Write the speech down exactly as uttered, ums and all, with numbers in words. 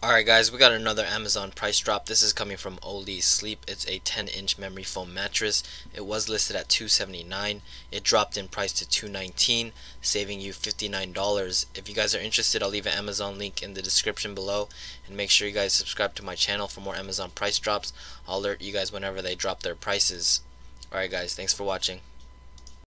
Alright guys, we got another Amazon price drop. This is coming from Olee Sleep. It's a ten inch memory foam mattress. It was listed at two seventy-nine. It dropped in price to two nineteen, saving you fifty-nine dollars. If you guys are interested, I'll leave an Amazon link in the description below. And make sure you guys subscribe to my channel for more Amazon price drops. I'll alert you guys whenever they drop their prices. Alright guys, thanks for watching.